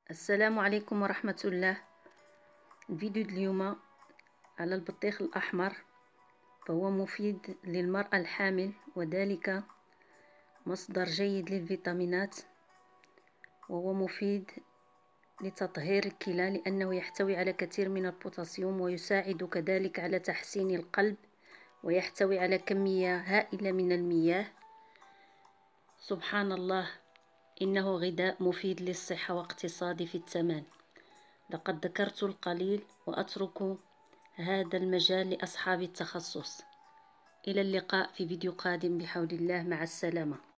السلام عليكم ورحمة الله. الفيديو اليوم على البطيخ الأحمر، فهو مفيد للمرأة الحامل وذلك مصدر جيد للفيتامينات، وهو مفيد لتطهير الكلى لأنه يحتوي على كثير من البوتاسيوم، ويساعد كذلك على تحسين القلب، ويحتوي على كمية هائلة من المياه. سبحان الله، إنه غذاء مفيد للصحة واقتصادي في الثمن. لقد ذكرت القليل وأترك هذا المجال لأصحاب التخصص. إلى اللقاء في فيديو قادم بحول الله، مع السلامة.